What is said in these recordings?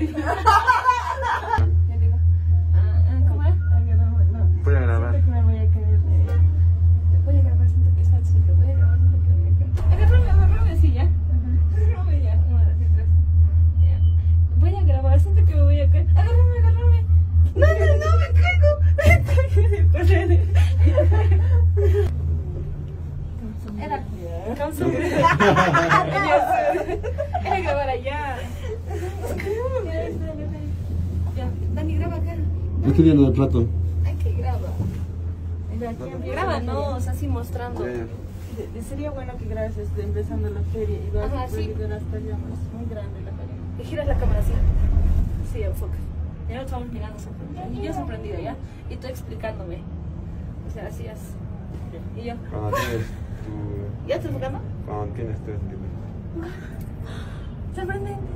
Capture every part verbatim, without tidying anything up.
Ya digo, ah, ¿cómo era? Voy a grabar. Siento que me voy a caer. Voy a grabar, siento que está chido. Voy a grabar, siento que me voy a caer. Agarrame, agarrame así, ¿ya? Agarrame ya. Una, dos, tres. Ya. Voy a grabar, siento que me voy a caer. Agarrame, agarrame. No, no, no, me caigo. Era. Era grabar allá. Ya, Dani, graba acá. No estoy viendo el plato. Hay que graba. Graba, no, o sea, así mostrando. Ya, ya. De- de- Sería bueno que grabes este, empezando la feria y vas Ajá, a sí. ver hasta allá, es muy grande la feria. Y giras la cámara así. Sí, enfoca. Ya no estamos mirando sorprendidos. Y yo sorprendido, ¿ya? Y tú explicándome. O sea, así es. Y yo, Cuando tienes tu... ¿ya te enfocando? Cuando tienes tu... Sorprendente.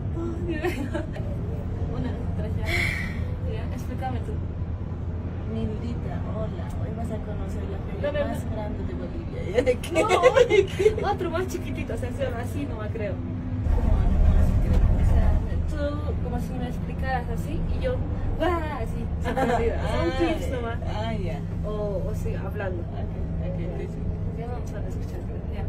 Una, dos, tres, ya. Ya, explícame tú. Mildita, hola, hoy vas a conocer la feria No, no, más no. grande de Bolivia. ¿Ya de qué? No, otro más chiquitito, o sea, así no me creo. ¿Cómo no? O sea, tú como si me explicaras así y yo, ¡guau! Así, sorprendida. Son tips nomás. Ah, ya. O, o sí, hablando. Ok, ok, sí, sí. Ya vamos a escuchar, ya.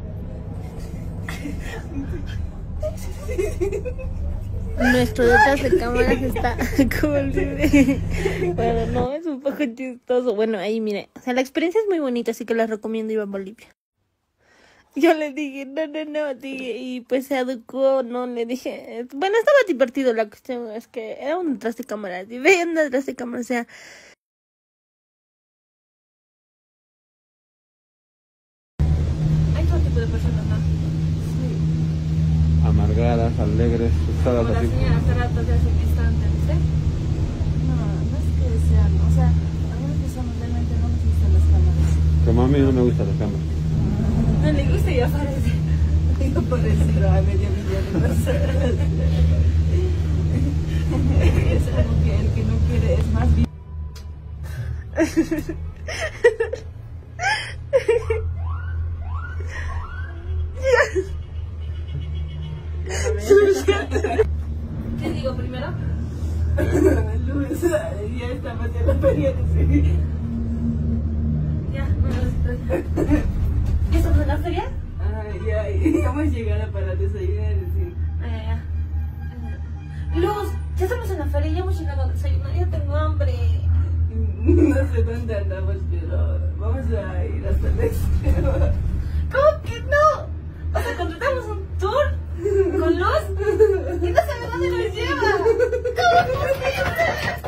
Nuestro detrás de cámaras está como el bebé. Bueno, no, es un poco chistoso. Bueno, ahí mire, o sea, la experiencia es muy bonita, así que les recomiendo ir a Bolivia. Yo le dije, no, no, no, dije, y pues se educó, no, le dije, bueno, estaba divertido, la cuestión es que era un detrás de cámaras, y vean un detrás de cámaras, o sea, Hay todo tipo de personas, ¿no? Amargadas, alegres, Como usadas la así. señora hace rato de hace un instante, ¿viste? No, no es que sean, o sea, algunas personas realmente no les gustan las cámaras. Como a mí no me gustan las cámaras. No le gusta y aparece. Digo por eso, pero a medio millón de personas. Es como que el que no quiere es más bien. ¿Qué digo primero? Luz, ya estamos en la feria de sí. Ya, bueno, después. ¿Ya estamos en la feria? Ay, ya, y vamos a llegar para desayunar, sí. Ah, ya, ya. Eh, Luz, ya estamos en la feria, ya hemos llegado a desayunar, ya tengo hambre. No sé dónde andamos, pero vamos a ir hasta el extremo. ¿Cómo que no? O sea, contratamos un tour con Luz y no sabe dónde nos lleva. ¿Cómo es posible?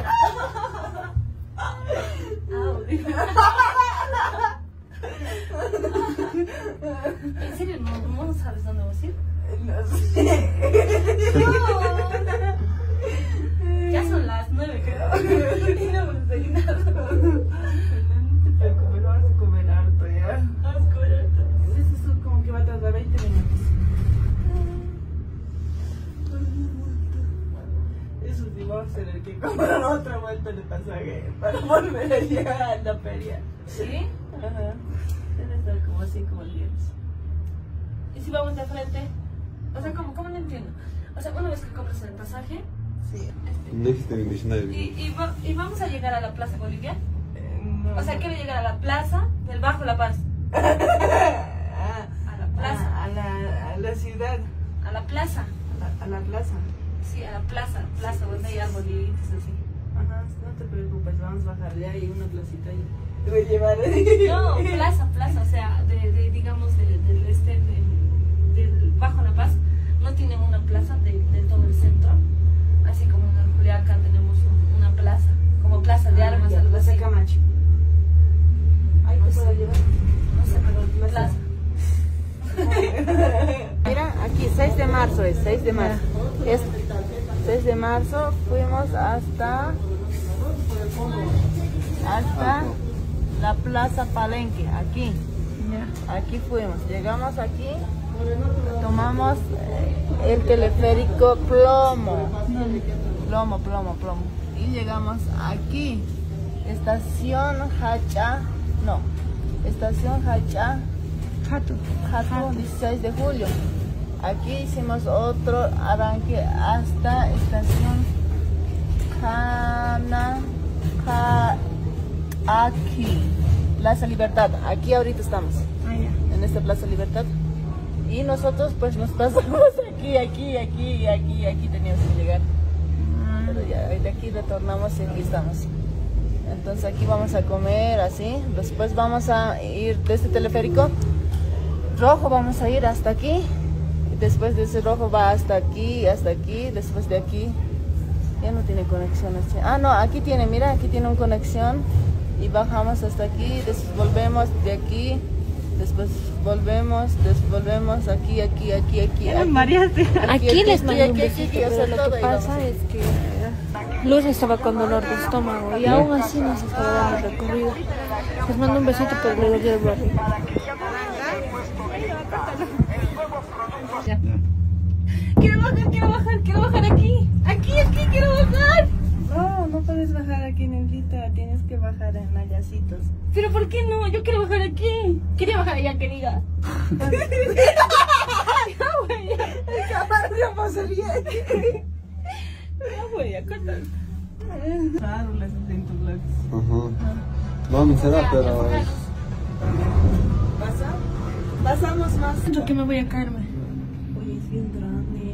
¿En serio no, no sabes dónde vamos a ir? No sé. No. Ya son las nueve, creo. Y no hemos desayunado. No te preocupes, vamos a comer harto ya. Vamos a comer ahorita. Eso es como que va a tardar veinte minutos. Eso sí, vamos a tener que comprar otra vuelta de pasaje para volver a llegar a la feria. ¿Sí? Ajá. Debe estar como así como el viernes. ¿Y si vamos de frente? O sea, ¿cómo? ¿Cómo no entiendo? O sea, una vez que compras el pasaje Sí. No existe en diccionario. y, y, va- y vamos a llegar a la Plaza Bolivia. Eh, no. O sea, quiero llegar a la plaza del Bajo La Paz. Ah, A la plaza. a, a la, a la ciudad, A la plaza. a la, a la plaza. Sí, a la plaza. Plaza donde hay arbolitos así. Ajá, no te preocupes, vamos a bajar, ya hay una placita ahí. Te voy a llevar. No, plaza, plaza. O sea, de, de digamos, de- del este, del, del Bajo La Paz. No tienen una plaza de, de todo el centro. Así como en el Juliaca tenemos un- una plaza. Como plaza de armas, Ya, algo así. Plaza Camacho. Ahí No te sé. puedo llevar. No sé, pero plaza. Mira, aquí seis de marzo es, seis de marzo. Es seis de marzo fuimos hasta hasta la Plaza Palenque, aquí. Aquí fuimos, llegamos aquí, tomamos eh, el teleférico Plomo. Plomo, plomo, plomo. Y llegamos aquí, estación Hacha, no, estación Hacha, Hato, dieciséis de julio. Aquí hicimos otro arranque hasta estación Cana, Ca, aquí, Plaza Libertad. Aquí ahorita estamos, Ah, ya. en esta Plaza Libertad. Y nosotros pues nos pasamos aquí, aquí, aquí, aquí, aquí teníamos que llegar. Pero ya de aquí retornamos y aquí estamos. Entonces aquí vamos a comer así. Después vamos a ir de este teleférico rojo, vamos a ir hasta aquí. Y después de ese rojo va hasta aquí, hasta aquí. Después de aquí ya no tiene conexión. Este. Ah, no, aquí tiene, mira, aquí tiene una conexión. Y bajamos hasta aquí, después volvemos de aquí. Después volvemos, después volvemos aquí, aquí, aquí, aquí. Ya aquí. me mareaste. Aquí les aquí, mando un aquí, besito, aquí, pero hacer lo todo que y pasa vamos. es que Luz estaba con dolor de estómago y aún así nos estaba dando recorrido. Les mando un besito, pero le doy el barrio. Ya. Quiero bajar, quiero bajar, quiero bajar aquí. Aquí, aquí, quiero bajar. No, no puedes bajar aquí en el Lita, tienes que bajar en Ayacitos. Pero ¿por qué no? Yo quiero bajar aquí. Quería bajar allá, querida. No, güey, ya. Ya pasaría. No, güey, ya, corta. Claro, las en tu blog. Ajá. No, no será, pero es... ¿Pasa? Pasamos más. Siento que me voy a caerme. Oye, es bien grande.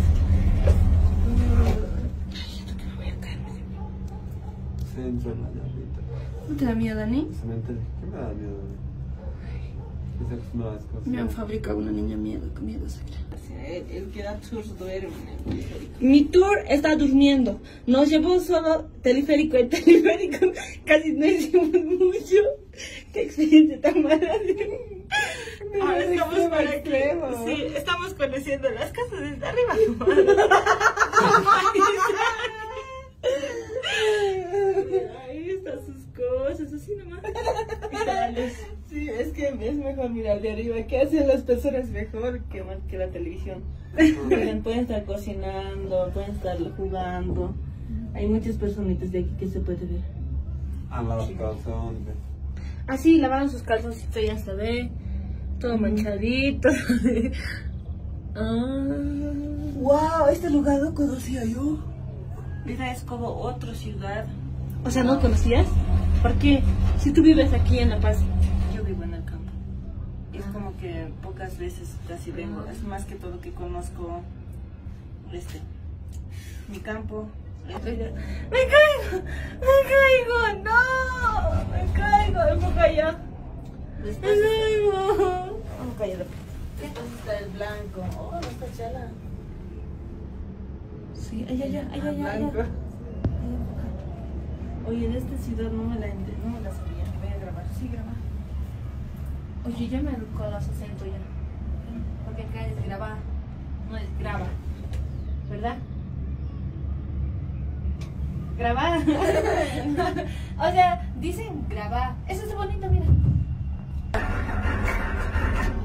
Siento que me voy a caerme. Centro en la llave. ¿No te da miedo, Dani? Cementerio. ¿Qué me da miedo? Es acostumbrado a las cosas. Me han fabricado una niña miedo, con miedo se cree. El, el que da tours duerme. Mi tour está durmiendo. Nos llevó solo teleférico. El teleférico casi no hicimos mucho. Qué experiencia tan mala. Ahora estamos extremo, por aquí. extremo. Sí, estamos conociendo las casas desde arriba. Ahí están sus cosas, así nomás. Sí, es que es mejor mirar de arriba. ¿Qué hacen las personas mejor que, que la televisión? Pueden, pueden estar cocinando, pueden estar jugando. Hay muchas personitas de aquí que se puede ver. A los calzones. Así lavaron sus calzoncitos, ya se ve. Todo manchadito. Ah. ¡Wow! Este lugar lo conocía yo. Mira, es como otra ciudad. O sea, ¿no conocías? Porque si tú vives aquí en La Paz, Yo vivo en el campo. Es como que pocas veces casi vengo. Es más que todo que conozco este mi campo. ¡me caigo! ¡Me caigo! ¡No! ¡Me caigo! ¡Enfoca allá! ¡Me Después caigo! vamos cayendo. Entonces está el blanco. Oh, no está chala. Sí, ay, ay, ay, ay, ay, ay. Blanco. Oye, de esta ciudad no me la ent- no me la sabía. Voy a grabar. Sí, graba. Oye, ya me educó los acentos ya. Porque acá es grabar, no es graba. ¿Verdad? Grabar. O sea, dicen grabar. Eso es bonito, mira.